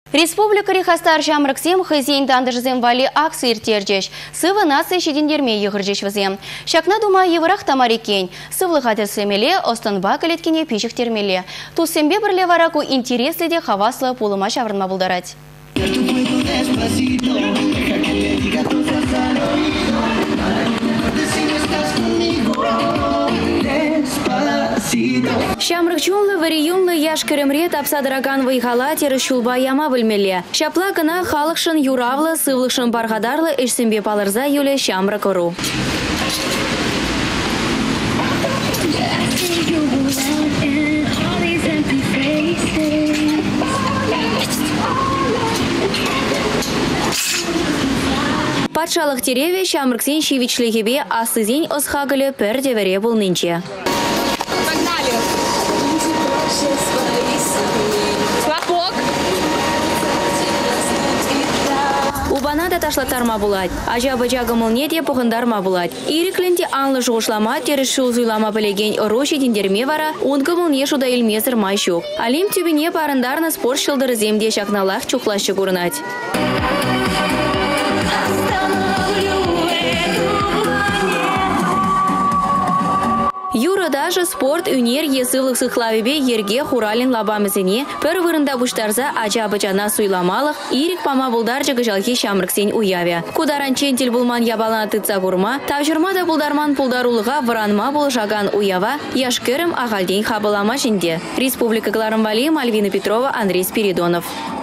Республика Рихастар Шамрыксем хызен дандыжызем вали аксы иртержеш. Сывы нация шедендерме егіржеш візем. Шакна дума еврах тамарикен. Сывлы хатырсемеле, останба калеткене пишік термеле. Туссембе бірле вараку интереследе хаваслы пулыма шаврынма бұлдарать. Шамрык чунлы вариюнлы яшкеремре тапсадыраган вайхала теры шулба яма білмеле. Шапла кына халықшын юравлы, сывлықшын барғадарлы эшсембе палырза юле шамрык ұру. Патшалық тереве шамрыксен шивичлегебе асызен осхагылы пір девере болнынче. Убанада ташлатарма булать. Ажа-бажа гымылне де пухындарма булать. Ирикленде анлы жуғышлама теріші ұзуйлама білеген ұроши дендерме вара, он гымылне шуда илмезір майшук. Алим түбіне парындарны спорт шылдыры земде шакналақ чуқлашы көрінать. Юры даже спорт үнер есывлық сықлавебе ерге хуралин лабамызыне пір вырында бұштарза ажа-бачана суйламалық ирик пама бұлдар жығы жалхи шамрыксен уявя. Кударан чентел бұлман ябалана тыца гурма, тавжырмада бұлдарман пулдарулыға вранма бұл жаган уява, яшкерім ағалден хабылама жінде. Республика Кларымвали, Мальвина Петрова, Андрей Спиридонов.